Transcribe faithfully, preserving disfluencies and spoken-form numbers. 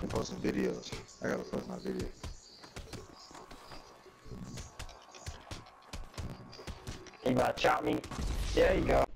posting videos. I gotta post my video. You about to chop me? There you go.